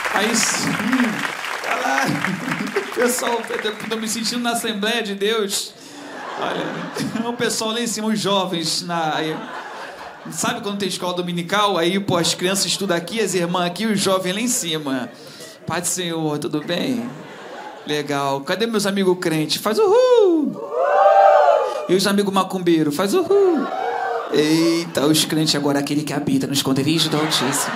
Aí sim. Caralho. Pessoal, eu tô me sentindo na Assembleia de Deus. Olha, o pessoal lá em cima, os jovens, sabe quando tem escola dominical? Aí, pô, as crianças estudam aqui, as irmãs aqui, os jovens lá em cima. Pai do Senhor, tudo bem? Legal. Cadê meus amigos crentes? Faz uhul! E os amigos macumbeiros? Faz uhul! Eita, os crentes agora, aquele que habita no esconderijo do Altíssimo.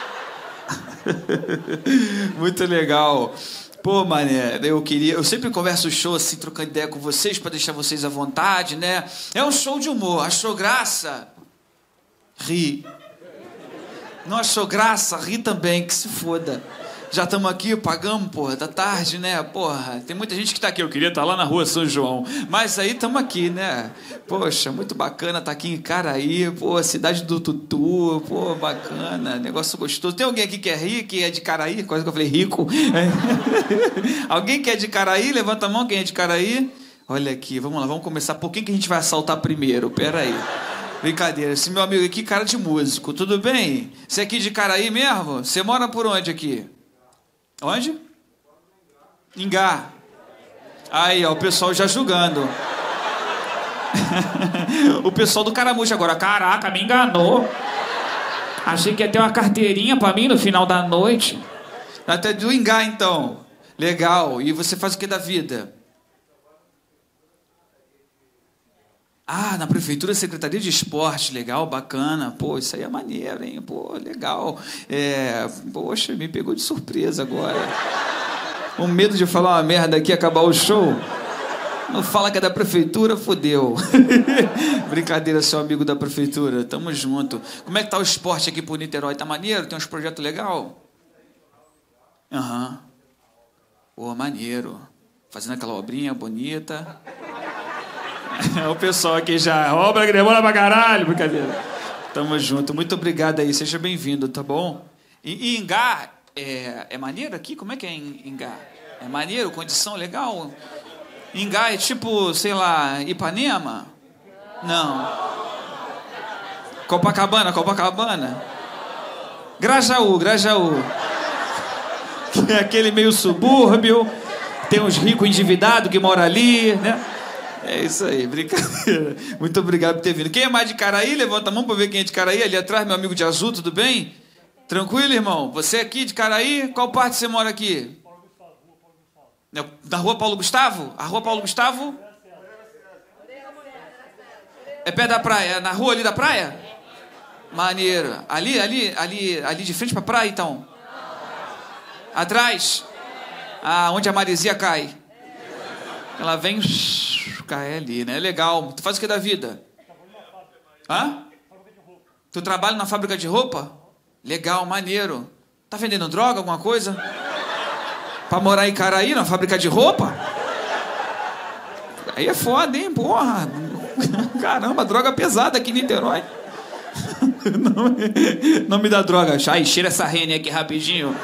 Muito legal. Pô, mané, eu sempre converso show assim, trocando ideia com vocês, pra deixar vocês à vontade, né? É um show de humor. Achou graça? Ri. Não achou graça? Ri também, que se foda. Já estamos aqui, pagamos, porra, tá tarde, né? Porra, tem muita gente que tá aqui. Eu queria estar lá na rua São João. Mas aí estamos aqui, né? Poxa, muito bacana tá aqui em Caraí, pô, cidade do Tutu, pô, bacana, negócio gostoso. Tem alguém aqui que é rico, que é de Caraí? Quase que eu falei rico. Alguém que é de Caraí? Levanta a mão, quem é de Caraí? Olha aqui, vamos lá, vamos começar. Por quem que a gente vai assaltar primeiro? Pera aí. Brincadeira, esse meu amigo aqui, cara de músico, tudo bem? Você é aqui de Caraí mesmo? Você mora por onde aqui? Onde? Ingá. Aí, ó, o pessoal já julgando. O pessoal do Caramujo agora. Caraca, me enganou. Achei que ia ter uma carteirinha pra mim no final da noite. Até do Ingá, então. Legal. E você faz o que da vida? Ah, na prefeitura, Secretaria de Esporte, legal, bacana. Pô, isso aí é maneiro, hein? Pô, legal. Poxa, me pegou de surpresa agora. Com medo de falar uma merda aqui e acabar o show. Não fala que é da prefeitura, fodeu. Brincadeira, seu amigo da prefeitura. Tamo junto. Como é que tá o esporte aqui por Niterói? Tá maneiro? Tem uns projetos legais? Aham. Pô, maneiro. Fazendo aquela obrinha bonita. O pessoal aqui já, obra que demora pra caralho, brincadeira. Tamo junto, muito obrigado aí, seja bem-vindo, tá bom? E Ingá, é maneiro aqui? Como é que é Ingá? É maneiro, condição legal? Ingá é tipo, sei lá, Ipanema? Não. Copacabana? Grajaú. Que é aquele meio subúrbio, tem uns ricos endividados que moram ali, né? É isso aí, brincadeira. Muito obrigado por ter vindo. Quem é mais de Caraí? Levanta a mão para ver quem é de Caraí. Ali atrás, meu amigo de azul, tudo bem? Tranquilo, irmão? Você é aqui de Caraí? Qual parte você mora aqui? Na rua Paulo Gustavo? A rua Paulo Gustavo? É perto da praia? Na rua ali da praia? Maneiro. Ali de frente pra praia, então? Atrás? Ah, onde a maresia cai? Ela vem... cai ali, né? Legal. Tu faz o que da vida? Hã? Tu trabalha na fábrica de roupa? Legal, maneiro. Tá vendendo droga, alguma coisa? Pra morar em Caraí, na fábrica de roupa? Aí é foda, hein, porra. Caramba, droga pesada aqui em Niterói. Não me dá droga. Ai, cheira essa rene aqui rapidinho.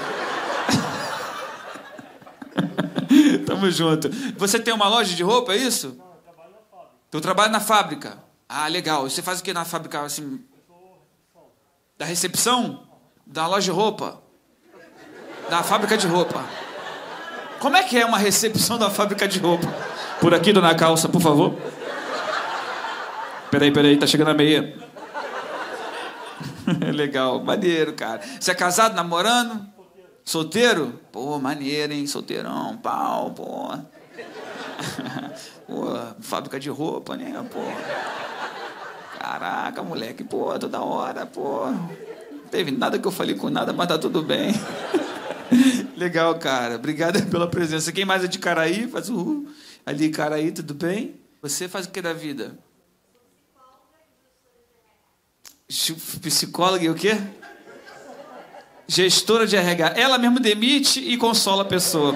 Tamo junto. Você tem uma loja de roupa, é isso? Tu trabalha na fábrica? Ah, legal. Você faz o que na fábrica, assim? Da recepção? Da loja de roupa? Da fábrica de roupa? Como é que é uma recepção da fábrica de roupa? Por aqui, dona Calça, por favor. Peraí, tá chegando a meia. Legal, maneiro, cara. Você é casado, namorando? Solteiro? Pô, maneiro, hein? Solteirão, pau, pô. Pô, fábrica de roupa, né? Pô. Caraca, moleque, pô, toda hora, pô. Não teve nada que eu falei com nada, mas tá tudo bem. Legal, cara. Obrigado pela presença. Quem mais é de Caraí? Faz o ali, Caraí, tudo bem? Você faz o que da vida? Psicóloga e o quê? Gestora de RH. Ela mesmo demite e consola a pessoa.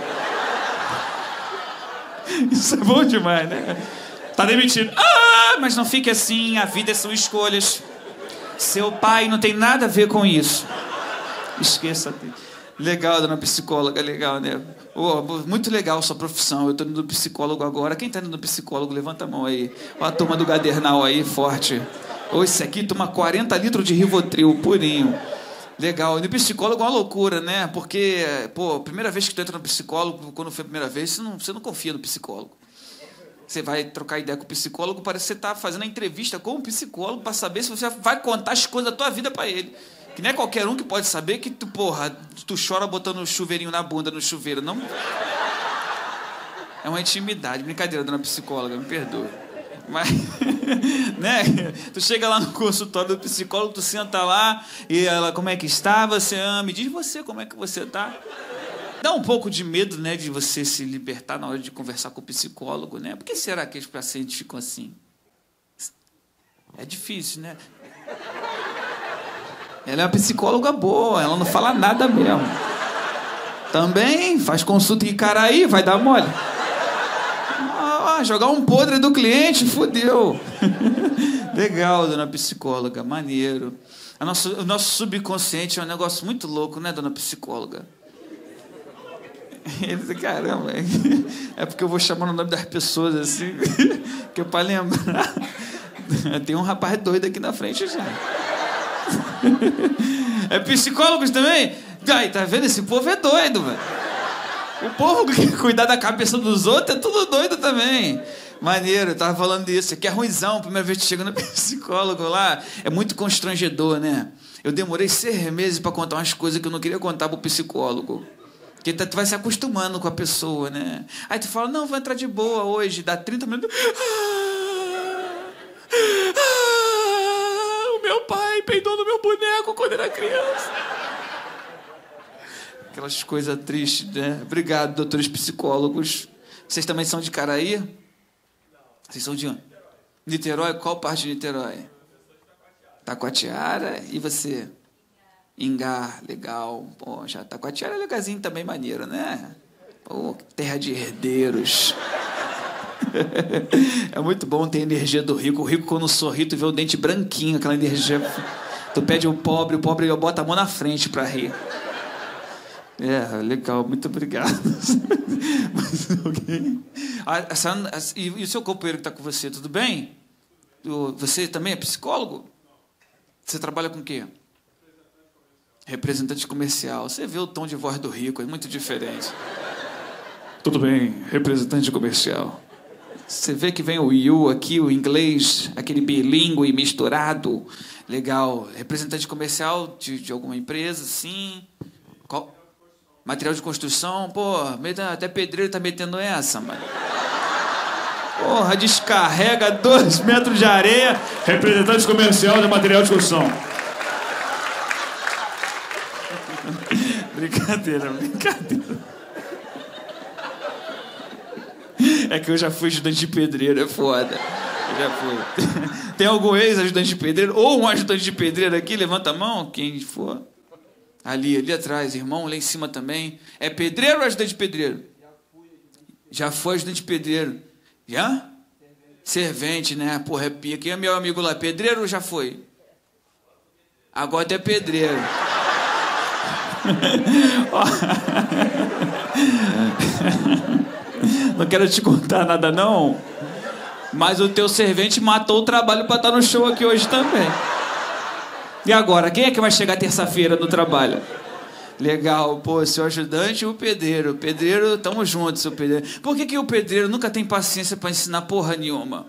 Isso é bom demais, né? Tá demitido. Ah, mas não fique assim. A vida são escolhas. Seu pai não tem nada a ver com isso. Esqueça. Legal, dona psicóloga. Legal, né? Oh, muito legal a sua profissão. Eu tô indo no psicólogo agora. Quem tá indo no psicólogo? Levanta a mão aí. Ó, a turma do Gadernal aí, forte. Oh, esse aqui toma 40 litros de Rivotril, purinho. Legal. E no psicólogo é uma loucura, né? Porque, pô, primeira vez que tu entra no psicólogo, quando foi a primeira vez, você não confia no psicólogo. Você vai trocar ideia com o psicólogo, parece que você está fazendo a entrevista com o psicólogo para saber se você vai contar as coisas da tua vida para ele. Que não é qualquer um que pode saber que tu, porra, tu chora botando o chuveirinho na bunda no chuveiro. Não. É uma intimidade. Brincadeira, dona psicóloga, me perdoa. Mas, né? Tu chega lá no consultório do psicólogo, tu senta lá e ela, como é que está? Você me diz você, como é que você tá? Dá um pouco de medo, né, de você se libertar na hora de conversar com o psicólogo, né? Por que será que os pacientes ficam assim? É difícil, né? Ela é uma psicóloga boa, ela não fala nada mesmo. Também faz consulta em Icaraí, vai dar mole. Jogar um podre do cliente, fodeu. Legal, dona psicóloga, maneiro. O nosso subconsciente é um negócio muito louco, né, dona psicóloga? Ele disse, caramba, é porque eu vou chamando o nome das pessoas assim, que é pra lembrar. Tem um rapaz doido aqui na frente já. É psicólogos também? Aí, tá vendo? Esse povo é doido, velho. O povo que cuidar da cabeça dos outros é tudo doido também. Maneiro, eu tava falando disso. Aqui é ruimzão, primeira vez que chega no psicólogo lá. É muito constrangedor, né? Eu demorei 6 meses pra contar umas coisas que eu não queria contar pro psicólogo. Porque tu vai se acostumando com a pessoa, né? Aí tu fala, não, vou entrar de boa hoje. Dá 30 minutos. O meu pai peidou no meu boneco quando era criança. Aquelas coisas tristes, né? Obrigado, doutores psicólogos. Vocês também são de Icaraí? Vocês são de onde? Niterói? Qual parte de Niterói? Taquatiara. E você? Ingá, legal. Pô, já Taquatiara é legalzinho também, maneiro, né? Pô, terra de herdeiros. É muito bom ter a energia do rico. O rico, quando sorri, tu vê o dente branquinho, aquela energia. Tu pede o pobre bota a mão na frente pra rir. É, legal, muito obrigado. Mas, okay. E o seu companheiro que está com você, tudo bem? Você também é psicólogo? Você trabalha com o quê? Representante comercial. Você vê o tom de voz do rico, é muito diferente. Tudo bem, representante comercial. Você vê que vem o you aqui, o inglês, aquele bilíngue misturado. Legal. Representante comercial de alguma empresa, sim. Qual? Material de construção, pô, até pedreiro tá metendo essa, mano. Porra, descarrega 2 metros de areia. Representante comercial de material de construção. Brincadeira. É que eu já fui ajudante de pedreiro, é foda. Eu já fui. Tem algum ex-ajudante de pedreiro? Ou um ajudante de pedreiro aqui? Levanta a mão, quem for. Ali atrás, irmão, lá em cima também. É pedreiro ou ajudante de pedreiro? Já foi ajudante de pedreiro. Já? Servente, né? Porra, é pica. Quem é meu amigo lá? Pedreiro ou já foi? Agora é pedreiro. Não quero te contar nada, não. Mas o teu servente matou o trabalho pra estar no show aqui hoje também. E agora, quem é que vai chegar terça-feira no trabalho? Legal, pô, seu ajudante e o pedreiro. Pedreiro, tamo junto, seu pedreiro. Por que o pedreiro nunca tem paciência pra ensinar porra nenhuma?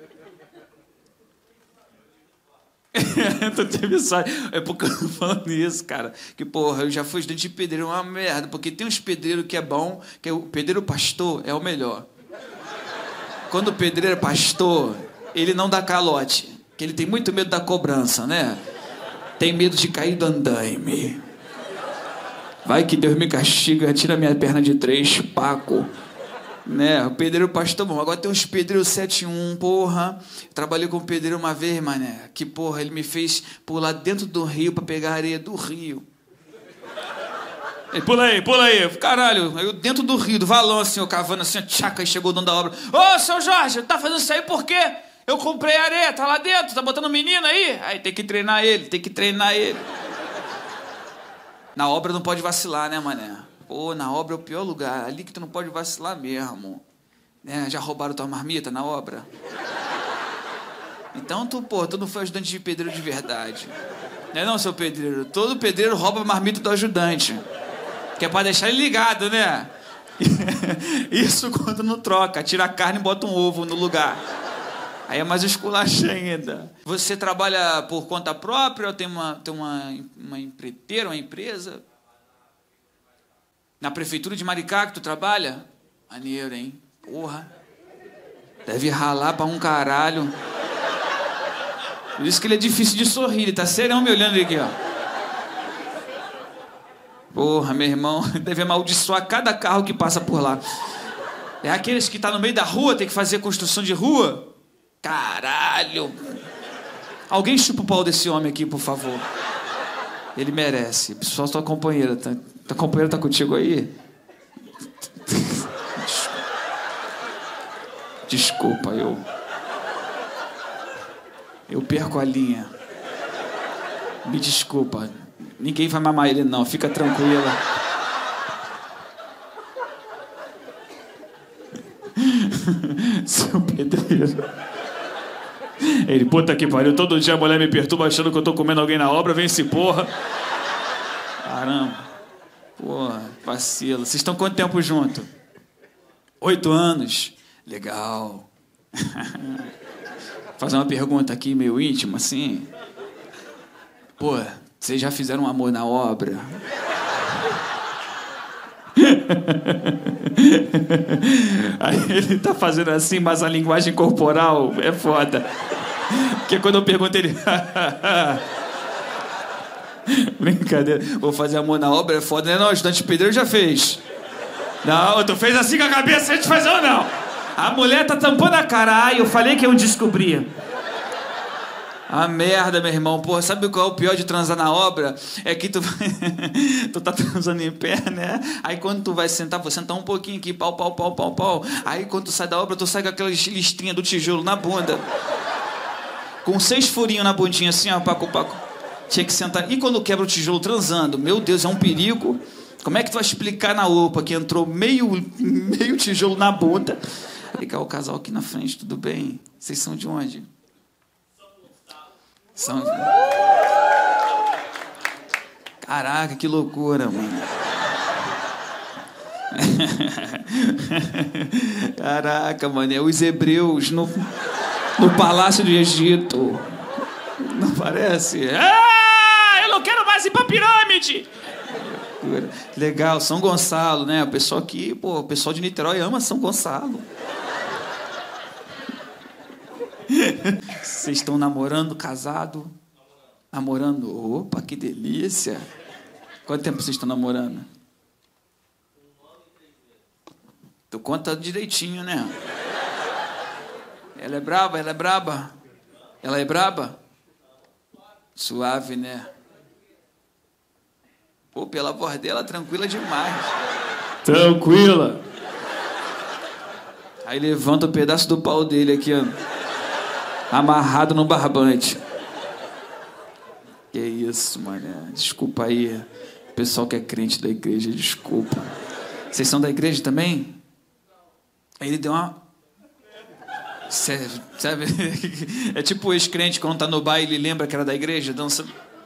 Tu teve sorte. É porque eu tô falando isso, cara. Que, porra, eu já fui ajudante de pedreiro, é uma merda. Porque tem uns pedreiros que é bom, que o pedreiro pastor é o melhor. Quando o pedreiro é pastor, ele não dá calote. Que ele tem muito medo da cobrança, né? Tem medo de cair do andaime. Vai que Deus me castiga, tira minha perna de 3, Paco. Né? O pedreiro pastor bom. Agora tem uns pedreiros 7-1, porra. Trabalhei com um pedreiro uma vez, mané. Que, porra, ele me fez pular dentro do rio pra pegar a areia do rio. Ele, pula aí. Caralho, eu dentro do rio, do valão, assim, eu cavando assim, tchaca, aí chegou o dono da obra. Ô, seu Jorge, tá fazendo isso aí por quê? Eu comprei areia, tá lá dentro, tá botando menino aí? Aí tem que treinar ele. Na obra não pode vacilar, né, mané? Pô, na obra é o pior lugar. Ali que tu não pode vacilar mesmo. Né? Já roubaram tua marmita na obra? Então tu não foi ajudante de pedreiro de verdade. Não é não, seu pedreiro? Todo pedreiro rouba a marmita do ajudante. Que é pra deixar ele ligado, né? Isso quando não troca. Tira a carne e bota um ovo no lugar. Aí é mais esculacha ainda. Você trabalha por conta própria ou tem uma empreiteira, uma empresa? Na prefeitura de Maricá que tu trabalha? Maneiro, hein? Porra. Deve ralar pra um caralho. Por isso que ele é difícil de sorrir. Ele tá serão me olhando aqui, ó. Porra, meu irmão. Deve amaldiçoar cada carro que passa por lá. É aqueles que tá no meio da rua, tem que fazer construção de rua? Caralho. Alguém chupa o pau desse homem aqui, por favor. Ele merece. Pessoal, tua companheira. Tua companheira tá contigo aí? Desculpa, eu perco a linha. Me desculpa. Ninguém vai mamar ele, não. Fica tranquila. Seu pedreiro. Ele, puta que pariu. Todo dia a mulher me perturba achando que eu tô comendo alguém na obra. Vem esse porra. Caramba. Porra, vacilo. Vocês estão quanto tempo junto? 8 anos. Legal. Fazer uma pergunta aqui meio íntima, assim. Pô, vocês já fizeram amor na obra? Aí ele tá fazendo assim, mas a linguagem corporal é foda. Porque quando eu pergunto ele... Brincadeira. Vou fazer amor na obra é foda, né? Não, o ajudante pedreiro já fez. Não, tu fez assim com a cabeça, a gente fazer ou não? A mulher tá tampando a cara. Ai, eu falei que eu descobria. A merda, meu irmão. Porra, sabe qual é o pior de transar na obra? É que tu tá transando em pé, né? Aí quando tu vai sentar, vou sentar um pouquinho aqui, pau. Aí quando tu sai da obra, tu sai com aquela listrinha do tijolo na bunda. Com 6 furinhos na bundinha, assim, ó, paco. Tinha que sentar. E quando quebra o tijolo transando? Meu Deus, é um perigo. Como é que tu vai explicar na UPA que entrou meio tijolo na bunda? Ligar o casal aqui na frente, tudo bem? Vocês são de onde? São... Caraca, que loucura, mano. Caraca, mano, é os hebreus no Palácio do Egito. Não parece? Ah, eu não quero mais ir pra pirâmide! Legal, São Gonçalo, né? O pessoal aqui, pô, o pessoal de Niterói ama São Gonçalo. Vocês estão namorando, casado? Namorando? Opa, que delícia! Quanto tempo vocês estão namorando? Tu conta direitinho, né? Ela é braba? Ela é braba? Suave, né? Pô, pela voz dela, tranquila demais. Tranquila. Aí levanta um pedaço do pau dele aqui, ó. Amarrado no barbante. Que isso, mano. Desculpa aí. O pessoal que é crente da igreja, desculpa. Vocês são da igreja também? Aí ele deu uma... Sabe? É tipo o ex-crente quando tá no baile e lembra que era da igreja, dança.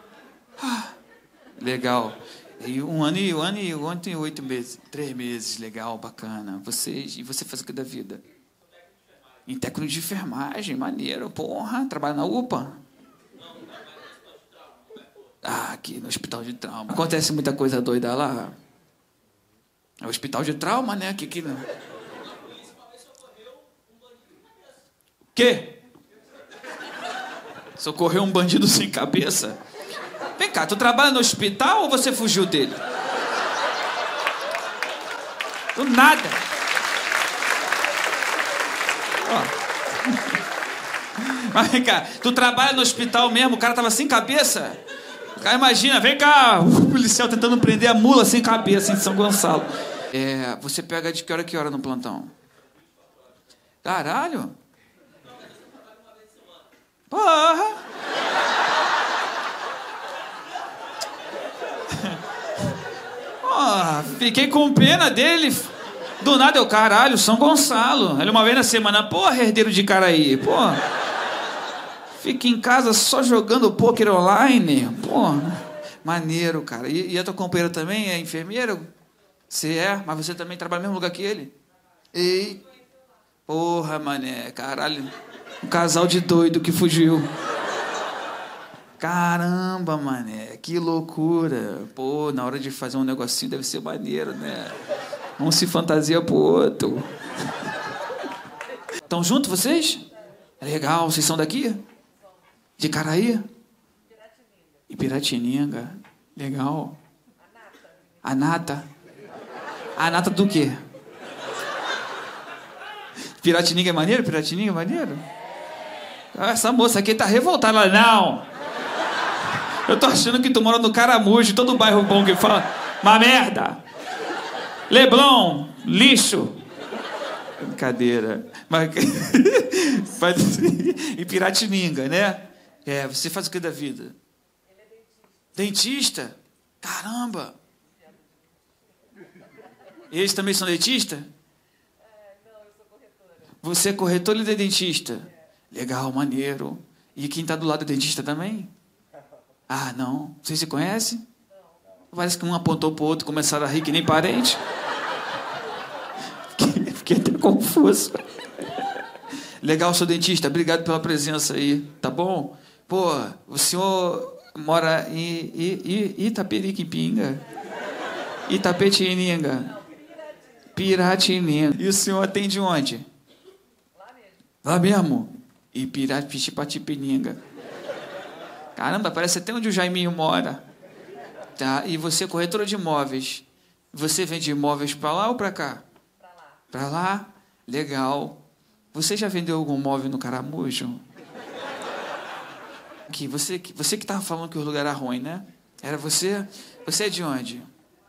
Legal. E um ano e 8 meses. 3 meses, legal, bacana. E você faz o que da vida? Em técnico de enfermagem, maneiro, porra. Trabalha na UPA? Ah, aqui no hospital de trauma. Acontece muita coisa doida lá. É o hospital de trauma, né? Que... Quê? Socorreu um bandido sem cabeça? Vem cá, tu trabalha no hospital ou você fugiu dele? Do nada. Ó. Mas vem cá, tu trabalha no hospital mesmo, o cara tava sem cabeça? Cara, imagina, vem cá, o policial tentando prender a mula sem cabeça em São Gonçalo. Você pega de que hora a que hora no plantão? Caralho. Porra! Fiquei com pena dele. Do nada eu, caralho, São Gonçalo. Ele uma vez na semana, porra, herdeiro de Caraí, porra. Fica em casa só jogando poker online. Pô, maneiro, cara. E a tua companheira também é enfermeira? Você é? Mas você também trabalha no mesmo lugar que ele? Ei, porra, mané, caralho. Um casal de doido que fugiu. Caramba, mané, que loucura. Pô, na hora de fazer um negocinho deve ser maneiro, né? Um se fantasia pro outro. Estão juntos vocês? Legal, vocês são daqui? De Caraí? Piratininga. Legal. A nata. A nata do quê? Piratininga é maneiro? Piratininga é maneiro? Essa moça aqui tá revoltada. Ela, não! Eu tô achando que tu mora no Caramujo, todo bairro bom que fala. Uma merda! Leblon, lixo! Brincadeira. Mas em Piratininga, né? É, você faz o que da vida? Ele é dentista. Dentista? Caramba! Eles também são dentistas? Não, eu sou corretora. Você é corretora e é dentista? Legal, maneiro. E quem está do lado é dentista também? Ah, não. Vocês se conhecem? Não. Parece que um apontou para o outro e começaram a rir que nem parente. Fiquei até confuso. Legal, sou dentista. Obrigado pela presença aí. Tá bom? Pô, o senhor mora em Itaperiquipinga? Itapetininga? Piratininga. E o senhor atende onde? Lá mesmo? E Piratininga. Caramba, parece até onde o Jaiminho mora. Tá? E você é corretora de imóveis. Você vende imóveis para lá ou para cá? Para lá. Para lá? Legal. Você já vendeu algum imóvel no Caramujo? Aqui, você que estava falando que o lugar era ruim, né? Era você? Você é de onde?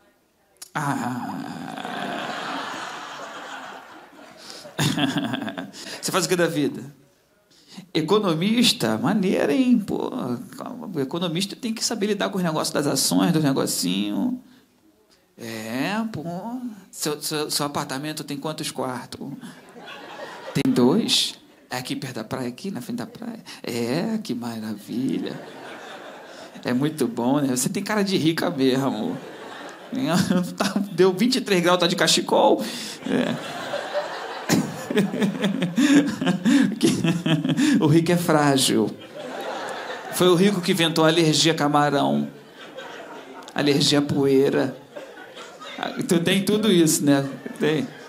Você faz o que da vida? Economista? Maneiro, hein? Pô, o economista tem que saber lidar com os negócios das ações, dos negocinhos. É, pô. Seu apartamento tem quantos quartos? Tem 2? É aqui perto da praia, aqui na frente da praia? É, que maravilha. É muito bom, né? Você tem cara de rica mesmo. Deu 23 graus, tá de cachecol. É. O rico é frágil. Foi o rico que inventou a alergia a camarão, alergia a poeira. Tu tem tudo isso, né? Tem.